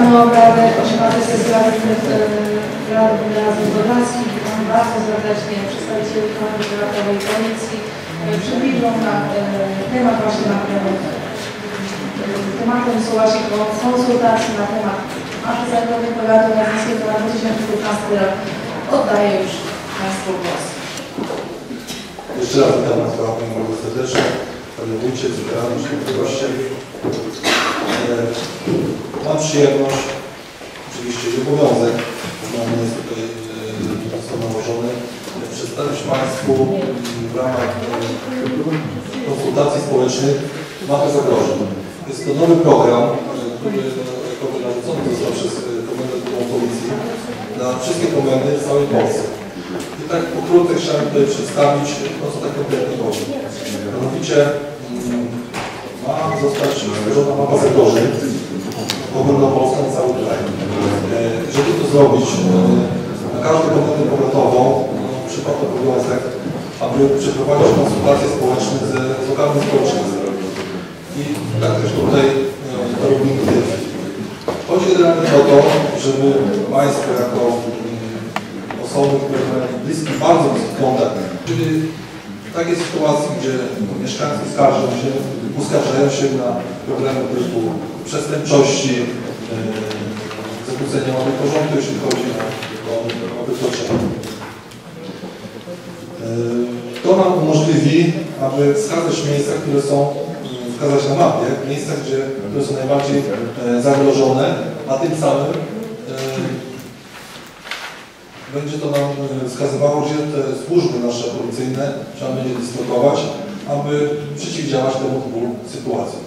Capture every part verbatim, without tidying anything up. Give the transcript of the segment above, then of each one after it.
Zaczynamy obrady osiemnastej sesji Rady Wyrazów Podlaskich. Witam bardzo serdecznie przedstawicieli Komendy Powiatowej Policji. Przybliżą nam temat właśnie na tematem są właśnie konsultacji na temat mapy zagrożeń powiatu gdańskiego na dwa tysiące piętnasty rok. Oddaję już Państwu głos. Jeszcze raz witam Państwa bardzo serdecznie. Panie Wójcie, Cyberany, goście. Mam przyjemność, oczywiście i obowiązek, bo nie jest tutaj został nałożony, przedstawić Państwu w ramach konsultacji społecznych mapę zagrożeń. Jest to nowy program, który narzucony został przez Komendę Policji na wszystkie komendy w całej Polsce. I tak pokrótce chciałem tutaj przedstawić, o co tak konkretnie chodzi. Mianowicie ma zostać stworzona mapa zagrożeń ogólnopolska na cały kraj. Żeby to zrobić, na każdą komendę powiatową przypadł obowiązek, aby przeprowadzić konsultacje społeczne z, z lokalnym społeczeństwem. I tak też tutaj to robimy. Chodzi generalnie o to, żeby Państwo jako osoby, które mają bliski, bardzo bliski kontakt, czyli w takiej sytuacji, gdzie mieszkańcy skarżą się, uskarżają się na problemy typu przestępczości, yy, zakłócenia ładu porządku, jeśli chodzi o, o wykroczenie. Yy, to nam umożliwi, aby wskazać miejsca, które są, yy, wskazać na mapie, miejsca, gdzie, które są najbardziej yy, zagrożone, a tym samym yy, będzie to nam wskazywało, gdzie te służby nasze policyjne trzeba będzie dyslokować, aby przeciwdziałać temu typu sytuacjom.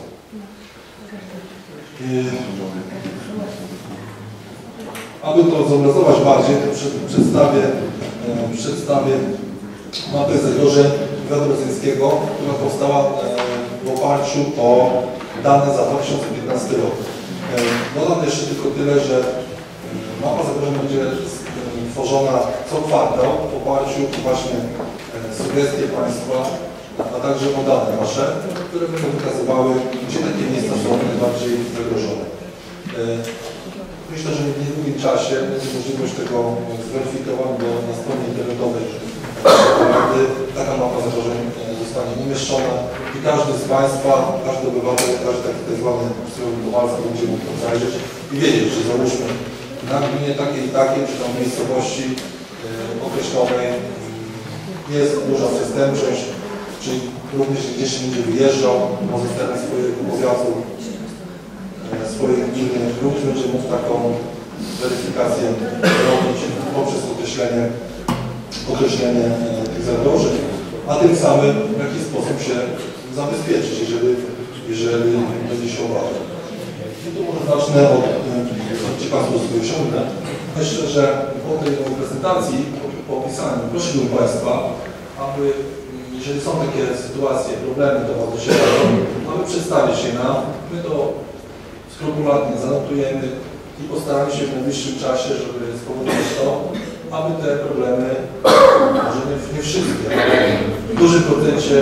Aby to zobrazować bardziej, to przedstawię, przedstawię mapę zagrożeń powiatu brzezińskiego, która powstała w oparciu o dane za dwa tysiące piętnasty rok. Dodam jeszcze tylko tyle, że mapa zagrożeń będzie tworzona co kwartał w oparciu właśnie sugestie Państwa, a także o dane nasze, które będą wykazywały, gdzie takie miejsca są najbardziej zagrożone. Myślę, że w niedługim czasie będzie możliwość tego zweryfikować, bo na stronie internetowej taka mapa zagrożeń zostanie umieszczona i każdy z Państwa, każdy obywatel, każdy taki tak zwany psycholog będzie mógł to zajrzeć i wiedzieć, że załóżmy na gminie takiej i takiej, czy tam miejscowości yy, określonej yy, jest duża przestępczość, czyli również gdzieś się będzie wyjeżdżał, może z terenu swojego powiatu, yy, swojej gminy, również będzie mógł taką weryfikację robić poprzez określenie, określenie yy, tych zagrożeń, a tym samym w jaki sposób się zabezpieczyć, jeżeli, jeżeli będzie się obawiał. I tu może zacznę od, Ci Państwu sobie osiągnę. Myślę, że po tej prezentacji, po opisaniu, prosiłbym Państwa, aby, jeżeli są takie sytuacje, problemy do się, aby przedstawić je nam. My to skrupulatnie zanotujemy i postaramy się w najbliższym czasie, żeby spowodować to, aby te problemy, może nie, nie wszystkie, ale w dużym procencie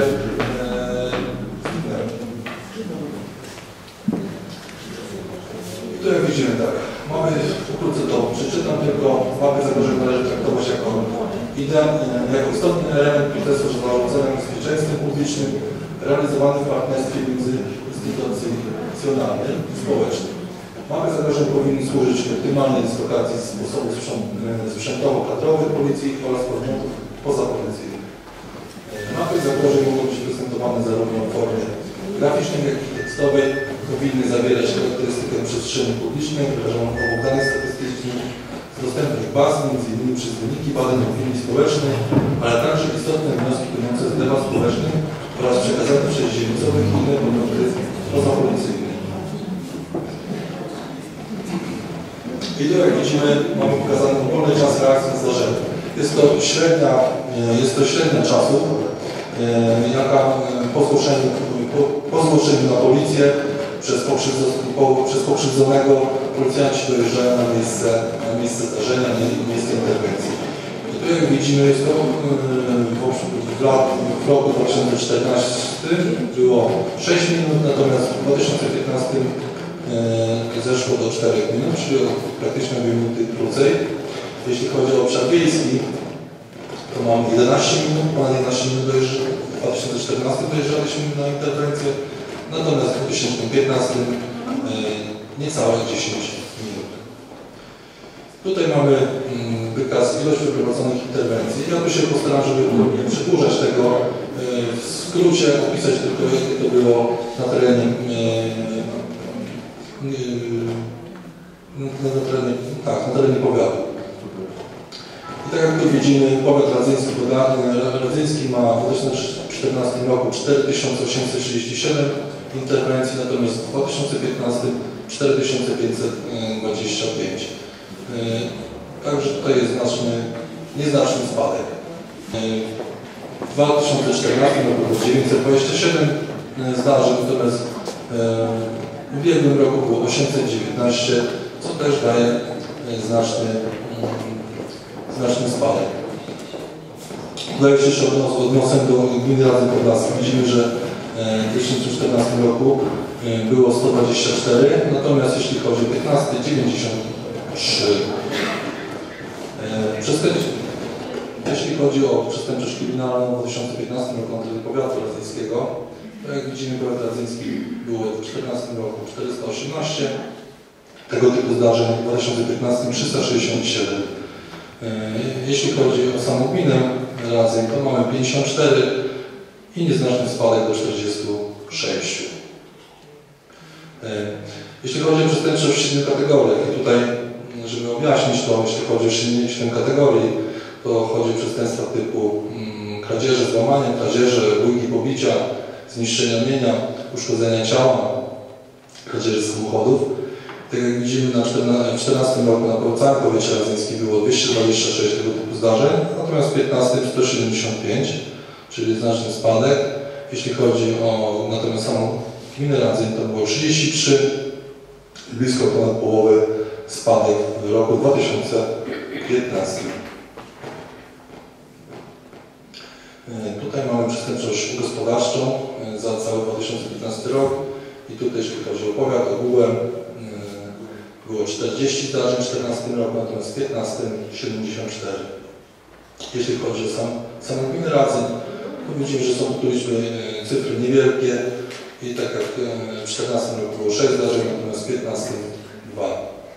tu jak widzimy tak, mamy, wkrótce to przeczytam, tylko mapę zagrożeń należy traktować jako, jako istotny element procesu zarządzania bezpieczeństwem publicznym realizowany w partnerstwie międzyinstytucjonalnym i społecznym. Mapy zagrożeń powinny służyć optymalnej dyslokacji sposobów sprzętowo-kadrowych policji oraz podmiotów pozapolicyjnych. Mapy zagrożeń mogą być prezentowane zarówno w formie graficznej, jak i tekstowej. Powinny zawierać charakterystykę przestrzeni publicznej, wyrażoną obok danych statystycznych, dostępnych baz, między innymi przez wyniki badań opinii społecznej, ale także istotne wnioski płynące z debat społecznych oraz przekazane przez dzielnicowych i inne podmioty pozapolicyjne. I tu jak widzimy, mamy pokazany ogólny czas reakcji na zdarzenie. Jest to średnia, jest to średnia czasu, jaka po zgłoszeniu, po, po zgłoszeniu na policję Przez, po, przez pokrzywdzonego policjanci dojeżdżają na miejsce, na miejsce zdarzenia, na miejsce interwencji. I tu jak widzimy, jest to w, lat, w roku dwa tysiące czternastym było sześć minut, natomiast w dwa tysiące piętnastym zeszło do czterech minut, czyli o praktycznie dwie minuty krócej. Jeśli chodzi o obszar wiejski, to mam jedenaście minut, ponad jedenaście minut dojeżdża, w dwa tysiące czternastym dojeżdżaliśmy na interwencję, natomiast w dwa tysiące piętnastym niecałe dziesięć minut. Tutaj mamy wykaz ilość przeprowadzonych interwencji. Ja tu się postaram, żeby nie przedłużać tego, w skrócie opisać tylko, jak to było na terenie, na terenie, tak, na terenie powiatu. I tak jak tu widzimy, powiat radzyński, radzyński ma w dwa tysiące czternastym roku cztery tysiące osiemset trzydzieści siedem interwencji, natomiast w dwa tysiące piętnastym cztery tysiące pięćset dwadzieścia pięć. Także tutaj jest znaczny, nieznaczny spadek. W dwa tysiące czternastym roku było dziewięćset dwadzieścia siedem zdarzeń, natomiast w ubiegłym roku było osiemset dziewiętnaście, co też daje znaczny, znaczny spadek. Tutaj jeszcze odnosę do gminy Radzyń Podlaski. Widzimy, że w dwa tysiące czternastym roku było sto dwadzieścia cztery, natomiast jeśli chodzi o piętnasty, dziewięćdziesiąt trzy. Jeśli chodzi o przestępczość kryminalną w dwa tysiące piętnastym roku na terenie powiatu radzyńskiego, to jak widzimy, powiat radzyński było w dwa tysiące czternastym roku czterysta osiemnaście, tego typu zdarzeń w dwa tysiące piętnastym trzysta sześćdziesiąt siedem. Jeśli chodzi o samą gminę Radzyń, to mamy pięćdziesiąt cztery i nieznaczny spadek do czterdziestu sześciu. Jeśli chodzi o przestępczość w siedmiu kategoriach, i tutaj, żeby objaśnić to, jeśli chodzi o siedem kategorii, to chodzi o przestępstwa typu mm, kradzieże, złamania, kradzieże, bójki, pobicia, zniszczenia mienia, uszkodzenia ciała, kradzieży samochodów. Tak jak widzimy, na dwa tysiące czternastym roku na całym powiecie radzyńskim było dwieście dwadzieścia sześć tego typu zdarzeń, natomiast w dwa tysiące piętnastym sto siedemdziesiąt pięć, czyli znaczny spadek. Jeśli chodzi o natomiast samą gminę Radzyń, to było trzydzieści trzy, blisko ponad połowy spadek w roku dwa tysiące piętnastym. Tutaj mamy przestępczość gospodarczą za cały dwa tysiące piętnasty rok i tutaj jeśli chodzi o powiat ogółem było czterdzieści zdarzeń w dwa tysiące czternastym roku, natomiast w dwa tysiące piętnastym siedemdziesiąt cztery. Jeśli chodzi o sam, samą gminę Radzyń, to widzimy, że są tu liczby cyfry niewielkie i tak jak w dwa tysiące czternastym roku było sześć zdarzeń, natomiast w dwa tysiące piętnastym dwa.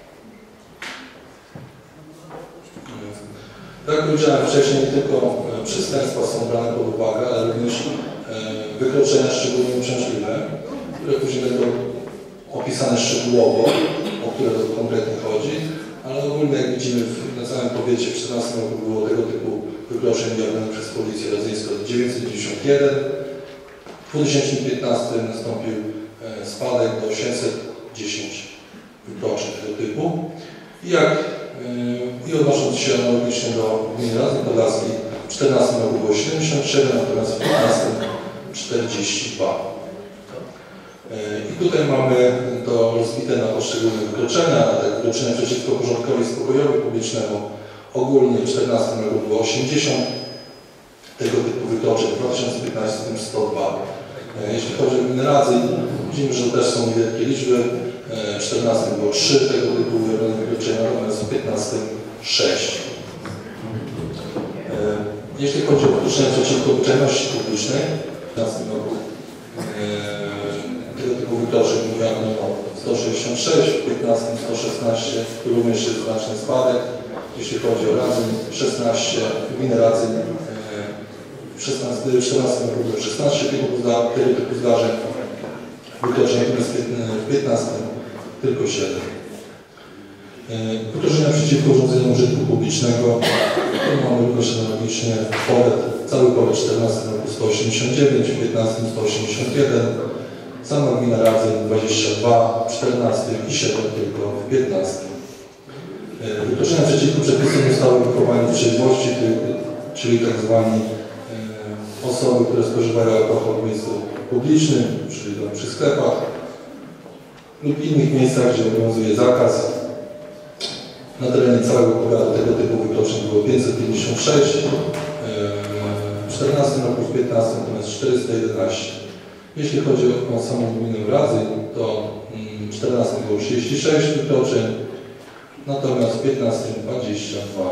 Tak jak powiedziałem wcześniej, nie tylko przestępstwa są brane pod uwagę, ale również wykroczenia szczególnie uciążliwe, które później będą opisane szczegółowo, o które to konkretnie chodzi, ale ogólnie jak widzimy na całym powiecie w dwa tysiące czternastym roku było tego typu wykroczeń wyjawnionych przez Policję Radzyńską dziewięćset dziewięćdziesiąt jeden. W dwa tysiące piętnastym nastąpił spadek do osiemset dziesięć wykroczeń tego typu. I jak i odnosząc się analogicznie do gminy Radzyń Podlaskiej, w dwa tysiące czternastym roku było siedemdziesiąt siedem, natomiast w dwa tysiące piętnastym czterdzieści dwa. I tutaj mamy to rozbite na poszczególne wykroczenia, a te wykroczenia przeciwko porządkowi i spokojowi publicznemu. Ogólnie w dwa tysiące czternastym roku było osiemdziesiąt tego typu wykroczeń, w dwa tysiące piętnastym sto dwa. Jeśli chodzi o gminę Radzyń, widzimy, że też są niewielkie liczby. W dwa tysiące czternastym było trzy tego typu wykroczenia, natomiast w dwa tysiące piętnastym sześć. Jeśli chodzi o wykroczenia przeciwko uprzejmości publicznej, w dwa tysiące piętnastym roku tego typu wykroczeń wyjawniono sto sześćdziesiąt sześć, w dwa tysiące piętnastym sto szesnaście, również jest znaczny spadek. Jeśli chodzi o Radzyń, szesnaście, gminę Radzyń, w dwa tysiące czternastym roku było szesnaście tego typu zdarzeń, wykroczeń, natomiast w dwa tysiące piętnastym tylko siedem. Wykroczenia przeciwko urządzeniom użytku publicznego, to mamy również analogicznie powiat, cały powiat w dwa tysiące czternastym roku sto osiemdziesiąt dziewięć, w dwa tysiące piętnastym sto osiemdziesiąt jeden, sama gmina Radzyń dwadzieścia dwa, w dwa tysiące czternastym i siedem tylko w dwa tysiące piętnastym. Wykroczenia przeciwko przepisom ustawy o wychowaniu w trzeźwości, czyli tak zwani osoby, które spożywają alkohol w miejscu publicznym, czyli przy sklepach lub innych miejscach, gdzie obowiązuje zakaz. Na terenie całego powiatu tego typu wykroczeń było pięćset pięćdziesiąt sześć, w dwa tysiące czternastym roku, w dwa tysiące piętnastym natomiast czterysta jedenaście. Jeśli chodzi o samą gminę Radzyń, to czternastym było trzydzieści sześć wykroczeń, natomiast w piętnastym dwadzieścia dwa.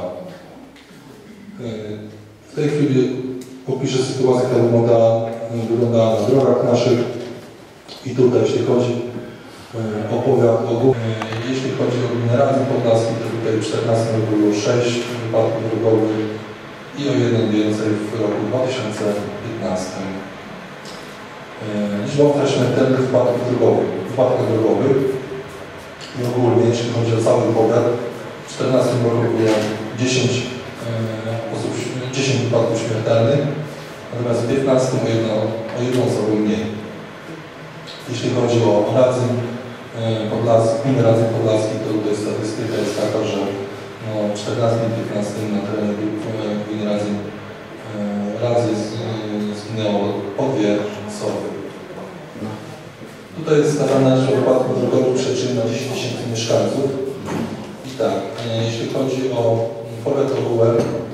W tej chwili opiszę sytuację, która wyglądała, wyglądała na drogach naszych i tutaj, jeśli chodzi o powiat ogólny, jeśli chodzi o gminę Radzym Podlaski, to tutaj w czternastym roku było sześć wypadków drogowych i o jeden więcej w roku dwa tysiące piętnastym. Liczba ofiar śmiertelnych wypadków drogowych, wypadkach drogowych i ogólnie, jeśli chodzi o cały powiat, w dwa tysiące czternastym roku było dziesięć osób, dziesięć wypadków śmiertelnych, natomiast w dwa tysiące piętnastym o jedną, o jedną osobę mniej. Jeśli chodzi o Radzym Podlaski, gminy Radzym Podlaski, to tutaj statystyka jest taka, że no, w czternastym i piętnastym na terenie gminy Radzym Radzy zginęło po dwie osoby. Tutaj jest wskazana liczba wypadków drogowych przyczyn na dziesięć tysięcy mieszkańców. I tak, jeśli chodzi o powiat ogółem,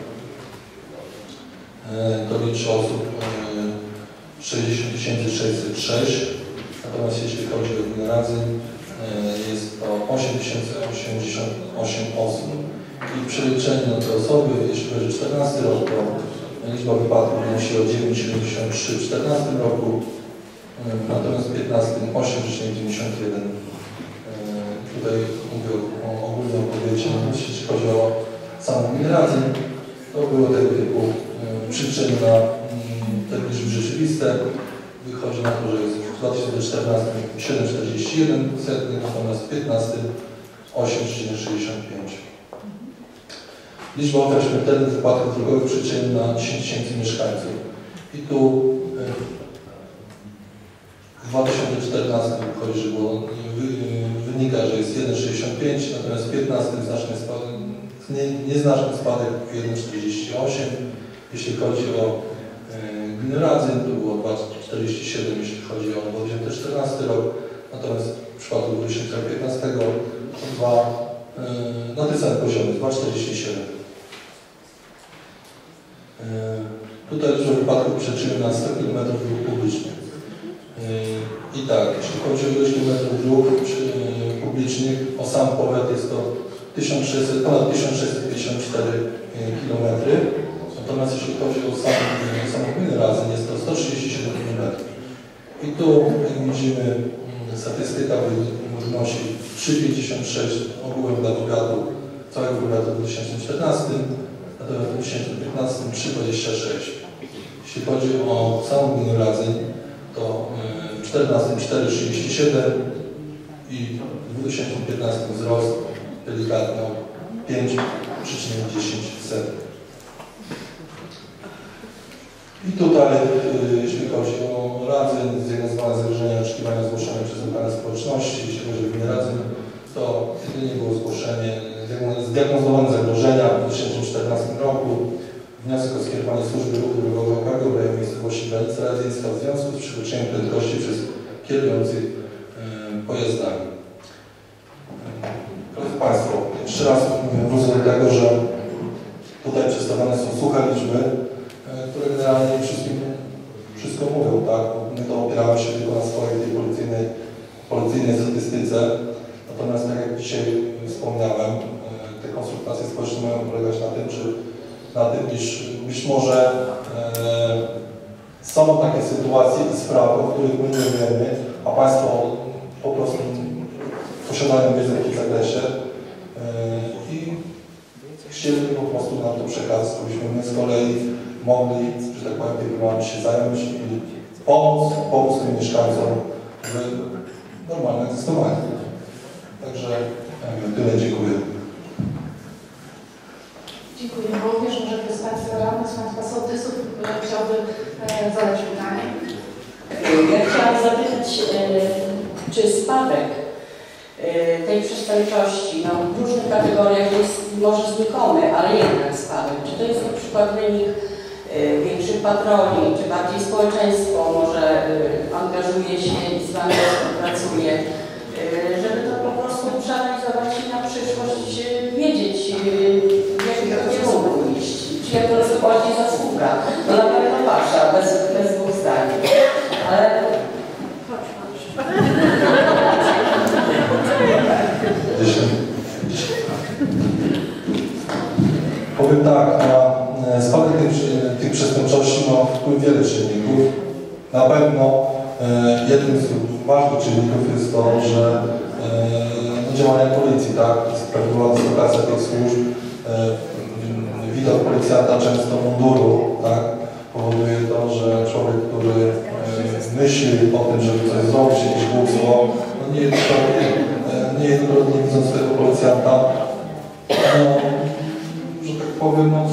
to liczy osób sześćdziesiąt tysięcy sześćset sześć, natomiast jeśli chodzi o gminę Radzym, jest to osiem tysięcy osiemdziesiąt osiem osób. I przeliczenie na te osoby, jeśli chodzi o czternasty rok, to liczba wypadków wynosi o dziewięć przecinek siedemdziesiąt trzy w czternastym roku, natomiast w piętnastym osiem przecinek dziewięćdziesiąt jeden. Tutaj mówię o ogólnej odpowiedzi, jeśli chodzi o samą gminę Radzym, to było tego typu przyczyny na te liczby rzeczywiste. Wychodzi na to, że jest w dwa tysiące czternastym siedem przecinek czterdzieści jeden, natomiast w piętnastym osiem przecinek sześćdziesiąt pięć. Liczba ofiar śmiertelnych wypadków drogowych przyczyn na dziesięć tysięcy mieszkańców. I tu w dwa tysiące czternastym wychodzi, że było, wynika, że jest jeden przecinek sześćdziesiąt pięć, natomiast w piętnastym znaczny spadek, nie, nieznaczny spadek jeden przecinek czterdzieści osiem. Jeśli chodzi o gminę Radzym, to było dwa przecinek czterdzieści siedem, jeśli chodzi o dwa tysiące czternasty rok, natomiast w przypadku dwa tysiące piętnastego to dwa, na tym samym poziomie, dwa przecinek czterdzieści siedem. Tutaj liczba wypadków przyczyny na sto kilometrów dróg publicznych. I tak, jeśli chodzi o ilość kilometrów dróg publicznych, o sam powiat jest to ponad tysiąc sześćset pięćdziesiąt cztery kilometry. Natomiast jeśli chodzi o sam, samą gminę Radzym, jest to sto trzydzieści siedem kilometrów. I tu, jak widzimy, statystyka wynosi trzy przecinek pięćdziesiąt sześć ogółem dla powiatu, całego powiatu w dwa tysiące czternastym, natomiast w dwa tysiące piętnastym trzy przecinek dwadzieścia sześć. Jeśli chodzi o samą gminę Radzym, to w dwa tysiące czternastym cztery przecinek trzydzieści siedem i w dwa tysiące piętnastym wzrost delikatny o pięć przecinek dziesięć. I tutaj, jeśli chodzi o Radzym, zdiagnozowane zagrożenia oczekiwania zgłoszone przez lokalne społeczności. Jeśli chodzi o gminę Radzym, to jedynie było zgłoszenie, zdiagnozowane zagrożenia w dwa tysiące czternastym roku. Wniosek o skierowanie służby ruchu drogowego w rejonie miejscowości Granica Radzyńska w związku z przekroczeniem prędkości przez kierujących pojazdami. Drodzy Państwo, jeszcze raz wrócę do tego, że tutaj przedstawione są suche liczby, które generalnie wszystkim, wszystko mówią, tak? My to opieramy się tylko na swojej tej policyjnej, policyjnej statystyce. Natomiast tak jak dzisiaj wspomniałem, te konsultacje społeczne mają polegać na tym, czy, na tym iż być może e, są takie sytuacje i sprawy, o których my nie wiemy, a Państwo po prostu posiadają wiedzę w tym zakresie e, i chcieliby po prostu nam to przekazać, żebyśmy my z kolei mogli, że tak powiem, tym problemami się zająć i pomóc, pomóc tym mieszkańcom w normalnym egzystowaniu. Także tyle, dziękuję. Dziękuję. Bo wierzę, że ktoś z Państwa radnych, z Państwa sołtysów chciałby zadać pytanie. Ja chciałam zapytać, czy spadek tej przestępczości no, w różnych kategoriach jest może znikomy, ale jednak spadek. Czy to jest na przykład wynik większych patroli, czy bardziej społeczeństwo może angażuje się i z Wami współpracuje, żeby to po prostu przeanalizować i na przyszłość wiedzieć, w jakim kierunku iść, czy jak to bardziej zasługa. No na pewno Wasza, bez, bez dwóch zdań. Ale... tak, na spadek tych, tych przestępczości ma wpływ wiele czynników. Na pewno e, jednym z ważnych czynników jest to, że e, no, działania policji, tak, prawidłowa dyslokacja tych służb, e, widok policjanta często munduru, tak, powoduje to, że człowiek, który e, myśli o tym, żeby coś zrobić, jakieś głupstwo, no niejednokrotnie, e, niejednokrotnie widząc tego policjanta, no, że tak powiem, no,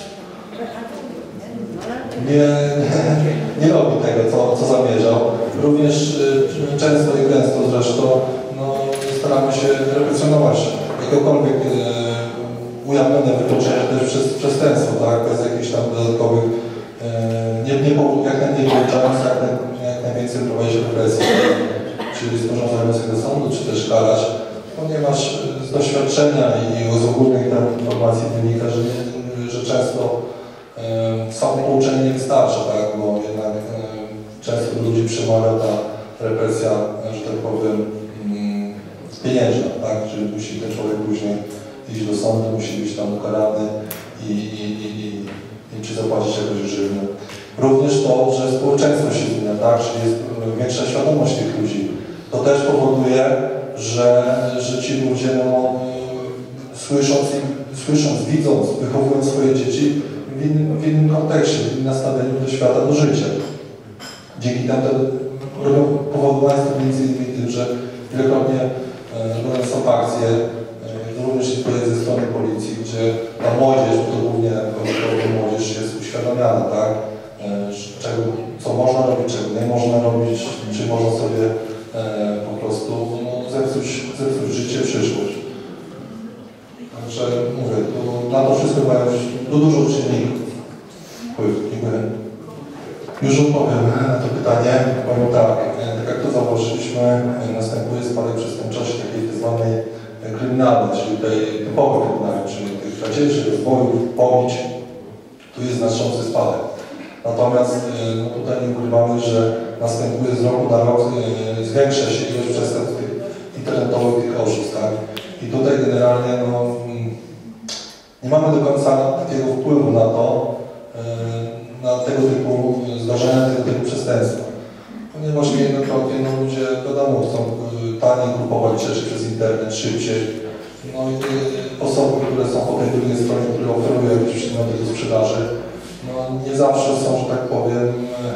nie, nie robi tego, co, co zamierzał. Również y, często i gęsto zresztą no, staramy się represjonować jakiekolwiek y, ujawnione wykroczenie też przez przestępstwo, tak, bez jakichś tam dodatkowych, y, nie, nie, jak najmniej pouczając, jak, jak najwięcej prowadzić represji, czyli sporządzać wniosek do sądu, czy też karać, ponieważ z doświadczenia i z ogólnych tam informacji wynika, że, nie, że często samo pouczenie nie wystarcza, tak, bo jednak e, często ludzi przemawia ta represja, że tak powiem, mm, pieniężna, tak, czyli musi ten człowiek później iść do sądu, musi być tam ukarany i, i, i, i, i czy zapłacić jakąś grzywnę. Również to, że społeczeństwo się zmienia, tak, czyli jest większa świadomość tych ludzi. To też powoduje, że, że ci ludzie, no, słysząc, słysząc, widząc, wychowując swoje dzieci, W innym, w innym kontekście, w innym nastawieniu do świata, do życia. Dzięki temu powodowane jest to między innymi tym, że wielokrotnie e, są akcje, e, również ze strony policji, gdzie ta młodzież, bo to głównie młodzież jest uświadamiana, tak? E, czego, co można robić, czego nie można robić, czy można sobie e, po prostu no, zepsuć, zepsuć życie, przyszłość. Także mówię, tu na to wszystko mają do dużo czynników wpływ. Dziękuję. Już odpowiem na to pytanie. Powiem tak, tak jak to założyliśmy, następuje spadek przestępczości takiej tzw. kryminalnej, czyli tej typowej kryminalnej, czyli tych kradzieży, rozbojów, pobić. Tu jest znaczący spadek. Natomiast no tutaj nie ukrywamy, że następuje z roku na rok, zwiększa się ilość przestępstw internetowych, tych oszustw, tak? I tutaj generalnie no, nie mamy do końca takiego wpływu na to, na tego typu zdarzenia, tego typu przestępstwa. Ponieważ niejednokrotnie no, ludzie, wiadomo, chcą taniej kupować rzeczy przez internet, szybciej. No i osoby, które są po tej drugiej stronie, które oferują jakieś przedmioty do sprzedaży, no nie zawsze są, że tak powiem,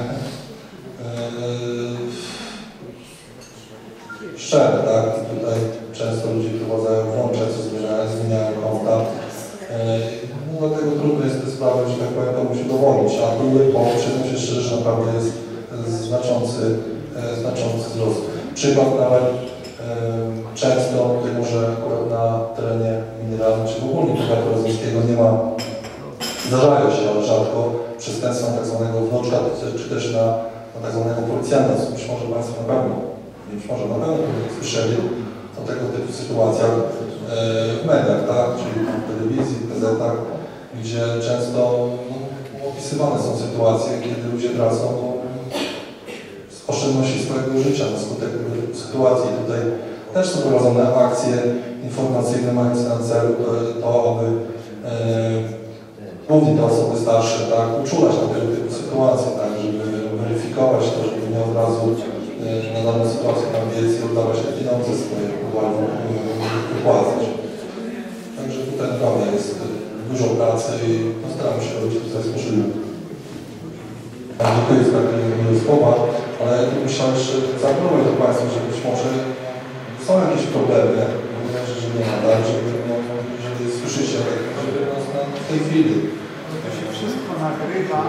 szczere, tak? I tutaj często ludzie wprowadzają błąd, często zmieniają, zmieniają konta. No, dlatego trudno jest te sprawy, że tak powiem, komuś udowodnić, a były, bo przyznam się szczerze, że naprawdę jest znaczący, znaczący wzrost. Przykład nawet e, często, mimo że akurat na terenie mineralnym, czy w ogóle powiatu rozmiejskiego nie ma, zdarzają się, ale rzadko, przestępstwa tak zwanego wnuczka, czy też na, na tak zwanego policjanta, co być może Państwo na pewno, być może na pewno słyszeli o tego typu sytuacjach e, w mediach, tak? Czyli w telewizji, w gazetach, gdzie często no, opisywane są sytuacje, kiedy ludzie tracą no, oszczędności swojego życia na skutek sytuacji. Tutaj też są prowadzone akcje informacyjne mające na celu to, to aby e, głównie te osoby starsze tak, uczulać na tego typu sytuacje, tak, żeby weryfikować to, żeby nie od razu e, na daną sytuację na wiec i oddawać te pieniądze swoje, wypłacać. Także tutaj naprawdę jest dużo pracy i no, staramy się robić to, co jest możliwe. Dziękuję za takie miłe słowa, ale myślałem, że zaapelować do Państwa, że być może są jakieś problemy, myślę, że nie ma, tak, żeby, no, jeżeli słyszycie, żeby no, w tej chwili. To się wszystko nagrywa.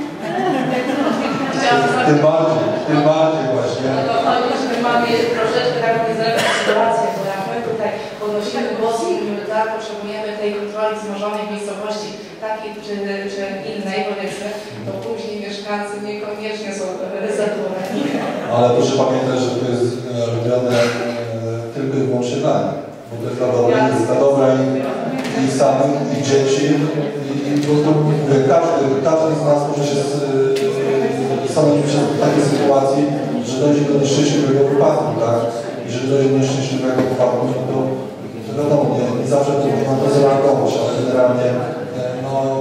Tym bardziej, tym bardziej właśnie. No to my mamy troszeczkę taką niezręczną sytuację, bo jak my tutaj podnosimy głos i mówimy, tak, potrzebujemy tej kontroli wzmożonej w miejscowości takiej czy, czy innej, powiedzmy, to później mieszkańcy niekoniecznie są zadowoleni. Ale proszę pamiętać, że to jest robione e, tylko i wyłącznie dla nich. Bo to jest dla dobra, jest dla dobra i, i samych, i dzieci. I, i po prostu mówię, każdy, każdy z nas może się stanąć w takiej sytuacji, że dojdzie do nieszczęśliwego wypadku, tak? Jeżeli dojdzie do nieszczęśliwego wypadku, to, to wiadomo, nie, nie zawsze to można to zareagować, ale generalnie no,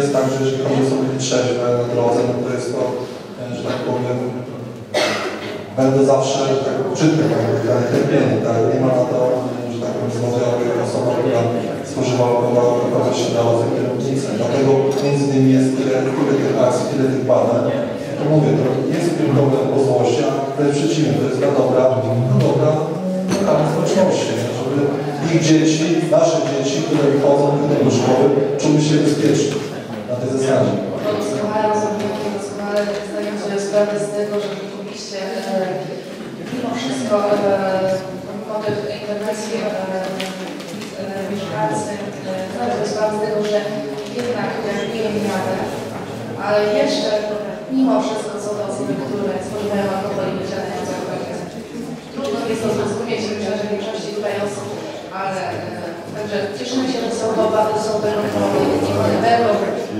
jest tak, że jeżeli ludzie są byli trzeźwe na drodze, no to jest to, że tak powiem, będę zawsze tak czytny, tak terpienie, tak? Nie ma na to, że tak powiem, zmowy osoba, która spożywa alkohol, alkohol się dała z kierownicą. Dlatego między innymi jest tyle, tyle tych akcji, tyle tych badań. To mówię, to nie jest tylko problem o złości, a wręcz przeciwnie, to jest dla dobra, dla dobra lokalnej społeczności, żeby ich dzieci, nasze dzieci, które wychodzą do szkoły, czuły się bezpiecznie na tej zasadzie. Doskonale rozumiem, doskonale zdaję sobie sprawę z tego, że rzeczywiście mimo wszystko, mimo tych interwencji mieszkańcy, zdaję sobie sprawę z tego, że jednak piją miarę, ale jeszcze mimo wszystko są to osoby, które spożywają alkohol i wyciągają zakładnie. Trudno jest to zrozumieć, myślę, że w większości tutaj osób, ale także cieszymy się, że są to są te kontrole i one będą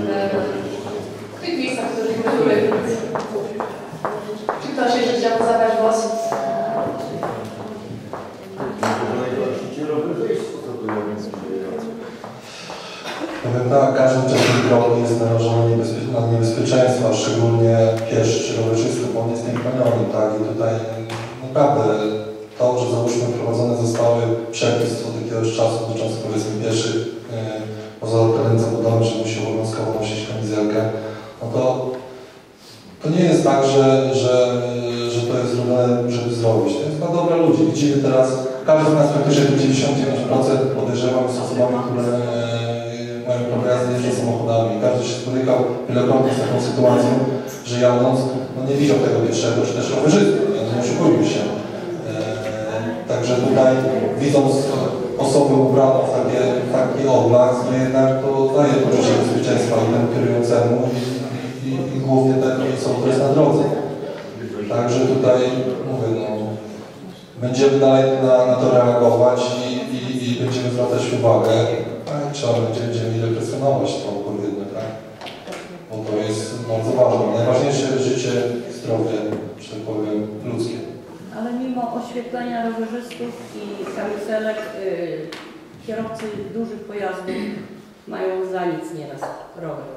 w tych miejscach, w których były. Czy ktoś jeszcze chciał zabrać głos? Powiem tak, każdy część drogi jest narażony na niebezpieczeństwa, szczególnie pieszy czy rowerzysty, bo on jest nieplaniony, tak? I tutaj naprawdę to, że załóżmy wprowadzone zostały przepisy od jakiegoś czasu dotyczące powiedzmy pieszych yy, poza teren zabudowy, że musi obowiązkowo nosić kamizelkę, no to to nie jest tak, że, że, że to jest zrobione, żeby zrobić. To jest dla dobra ludzi. Widzimy teraz, każdy z nas praktycznie dziewięćdziesiąt dziewięć procent podejrzewam z osobami, które mają prawo jazdy, jeżdżą samochodami. Każdy się spotykał wielokrotnie z taką sytuacją, że jadąc, no nie widział tego pierwszego, czy też rowerzysty, nie oszukujmy się. E, także tutaj widząc osobę ubraną w takie, taki oblak, no jednak to daje poczucie bezpieczeństwa i temu kierującemu i, i, i głównie takiej osobie, która jest na drodze. Także tutaj mówię, no, będziemy dalej na, na to reagować i, i, i będziemy zwracać uwagę. Tak, trzeba będzie, będziemy represjonować to odpowiednio, tak? Bo to jest bardzo ważne. Najważniejsze jest życie, zdrowie, że tak powiem, ludzkie. Ale mimo oświetlenia rowerzystów i kamizelek, yy, kierowcy dużych pojazdów mają za nic nieraz rower.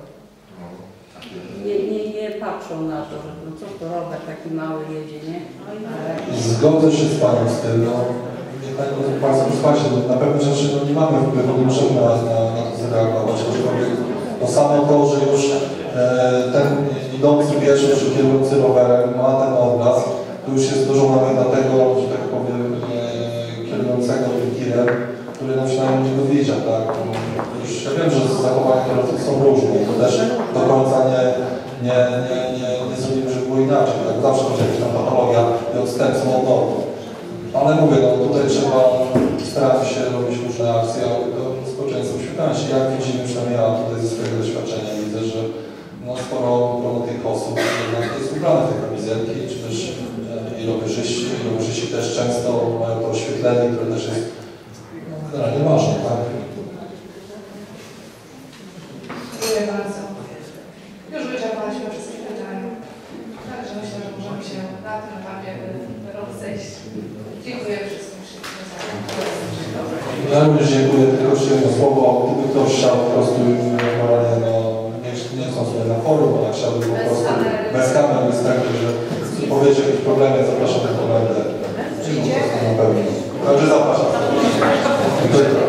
Nie, nie, nie patrzą na to, że no co to rower taki mały jedzie, nie? Zgodzę się z Panem z tym, no. Państwo, słuchajcie, na pewne rzeczy no, nie mamy wpływu, nie możemy na, na, na to zareagować, aczkolwiek to samo to, że już e, ten idący pieszy czy kierujący rowerem ma ten obraz, to już jest dużo nawet dla tego, że tak powiem, e, kierującego tym tirem, który no, przynajmniej nie go widział, tak? Już ja wiem, że zachowania kierowców są różne i to też do końca nie, nie, nie, nie, nie zrobimy, żeby było inaczej, tak? Zawsze będzie jakaś tam patologia i odstępstwo od normy. Ale mówię, no tutaj trzeba starać się robić różne akcje, ale to społeczeństwo świetlają się. Jak widzimy, przynajmniej ja tutaj ze swojego doświadczenia widzę, że no, sporo grono tych osób jednak jest ubrane w te kamizelki, czy też e, i rowerzyści, i rowerzyści też często mają to oświetlenie, które też jest no, generalnie ważne, tak? Dziękuję bardzo. Już wyczerpaliśmy wszystkie pytania. Także myślę, że możemy się na tym etapie rozejść. Dziękuję wszystkim. Ja również dziękuję, tylko jeszcze jedno słowo. Gdyby ktoś chciał po prostu normalnie, no, nie, nie chcą sobie na forum, ale chciałby po prostu bez kamer, bez tego, że powiedzieć jakieś problemy, zapraszam na komendę. Na pewno. Także zapraszam. Dziękuję.